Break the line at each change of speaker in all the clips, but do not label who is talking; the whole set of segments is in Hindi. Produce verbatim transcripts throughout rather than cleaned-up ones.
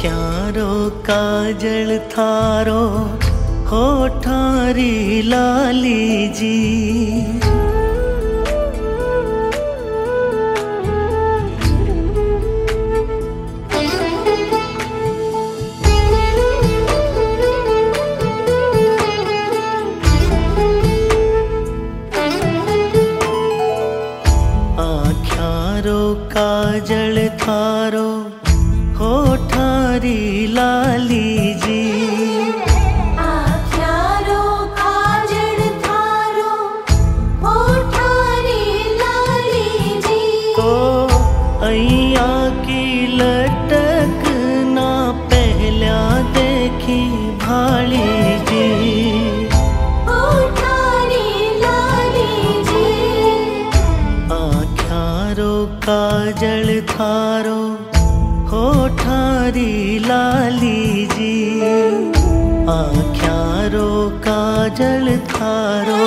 आँख्यारो काजल थारो होठारी लाली जी। आँख्यारो काजल थारो होठारी लाली जी।
आँख्यारो काजल थारो होठारी लाली जी।
तो अइया की लटक ना पहल्या देखी भाली जी।
होठारी लाली जी।
आँख्यारो काजल थारो होठारी लाली जी। आँख्यारो काजल थारो।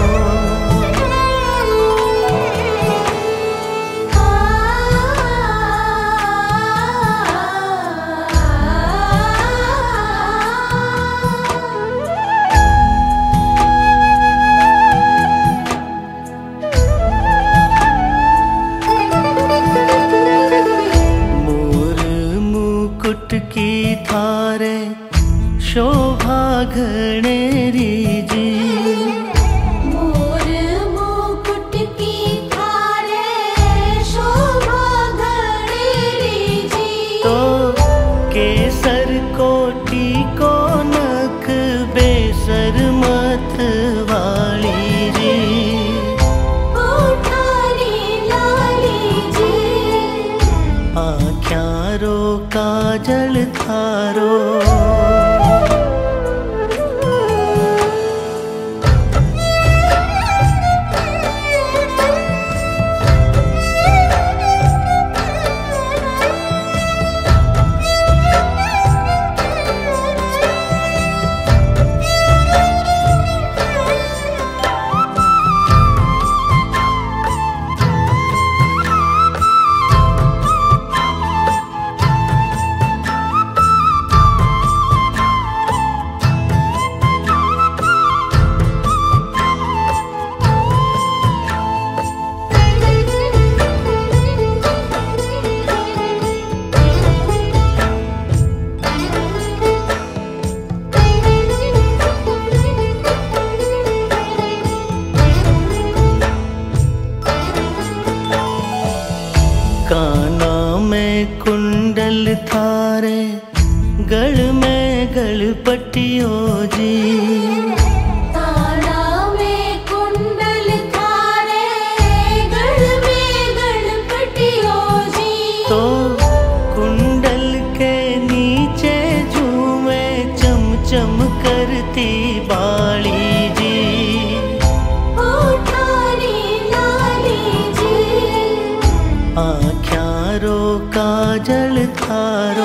की थारे शोभा घनेरी जी।
मोर मुकुट की थारे शोभा घनेरी जी।
तो केसर कोटि को नख बेसर मत वाली जी।
होठारी लाली जी।
आँख्यारो काजल थारो। काना में कुंडल थारे गल में गलपटियो जी।
काना में कुंडल थारे गल में गलपटियो जी।
तो कुंडल के नीचे झूमे चम चम करती बाली जी।
होठारी लाली जी।
आँख्यारो काजल थारो।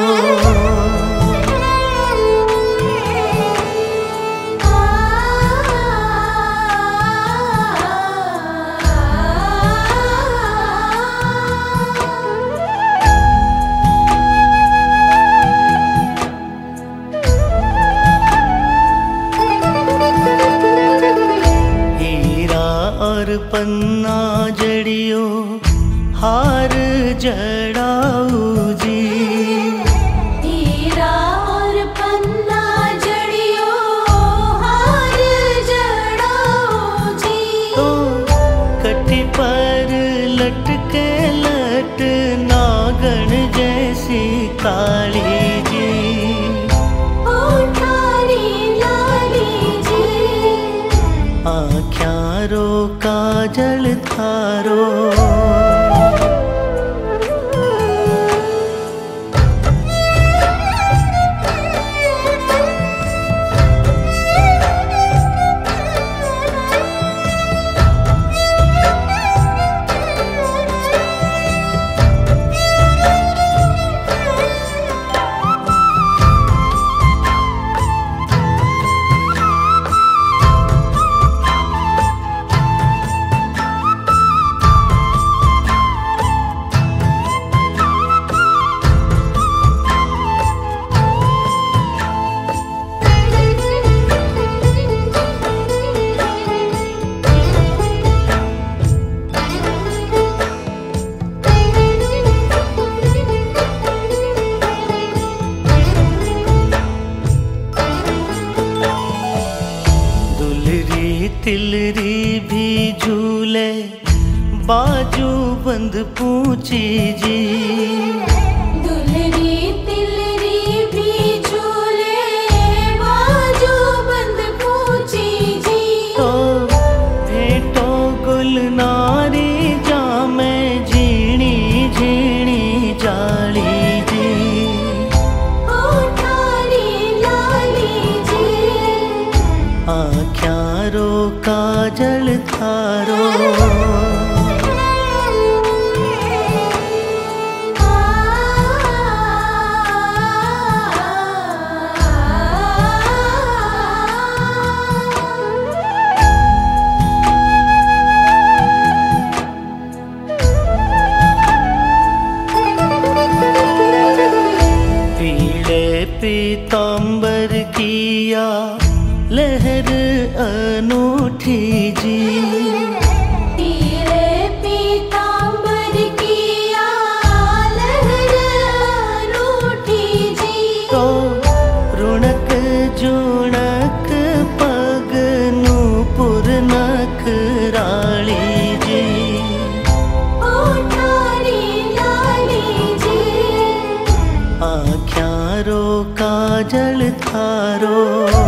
हीरा और पन्ना जड़ियो हार जड़ाऊ जी।
हीरा और पन्ना जड़ियो हार जड़ाऊ जी।
तो कटी पर लटके लट नागन जैसी काली जी।
होठारी लाली जी।
आँख्यारो काजल थारो। तिलरी भी झूले बाजू बंद पूछी जी।
दुलरी तिलरी भी झूले बाजू बंद पूछी जी।
तो भेटो गुलनारी जामे झीणी झीणी जाली जी।
होठारी लाली जी।
आँख्यारो काजल थारो पीतांबर किया लहर अनूठी जी।
पीले पीतांबर किया लहर अनूठी जी।
तो रुणक जुणक पग नूपुर नख राली जी।
होठारी लाली जी।
आँख्यारो काजल थारो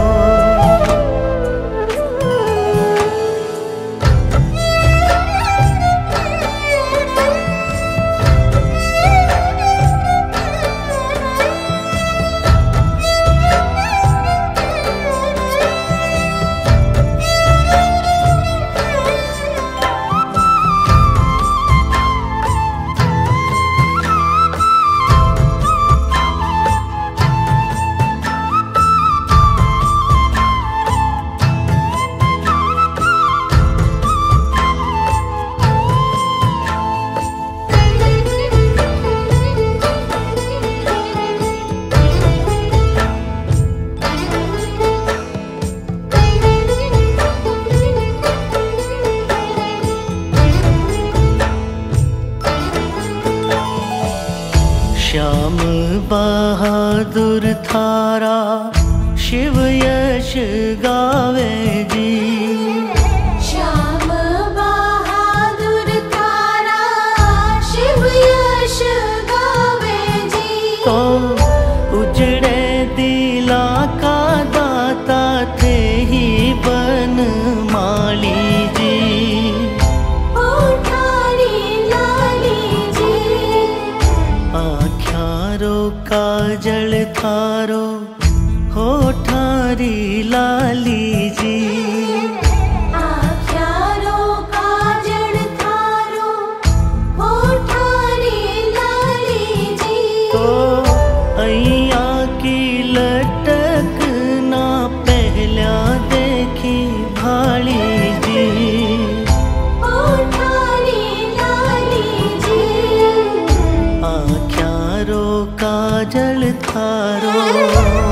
श्याम बहादुर थारा शिव यश गावे जी।
श्याम बहादुर थारा शिव यश गावे जी।
तो उजड़े दिला का दाता थे ही बन माली जी।
होठारी लाली जी।
आँख्यारो काजल थारो होठारी लाली जी।
आँख्यारो काजल थारो होठारी लाली जी।
तो अइया की लटक ना पहला देखी भाली जी।
होठारी लाली जी।
आँख्यारो काजल थारो